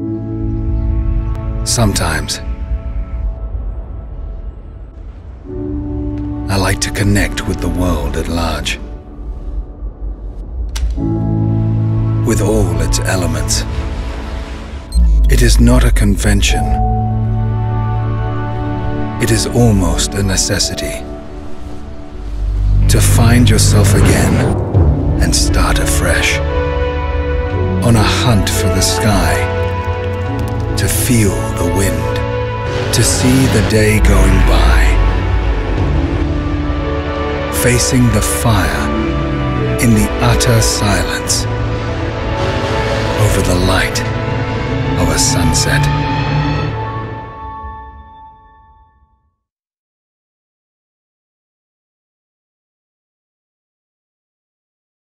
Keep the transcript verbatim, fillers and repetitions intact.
Sometimes, I like to connect with the world at large, with all its elements. It is not a convention. It is almost a necessity. To find yourself again and start afresh. On a hunt for the sky. To feel the wind. To see the day going by. Facing the fire in the utter silence. Over the light of a sunset.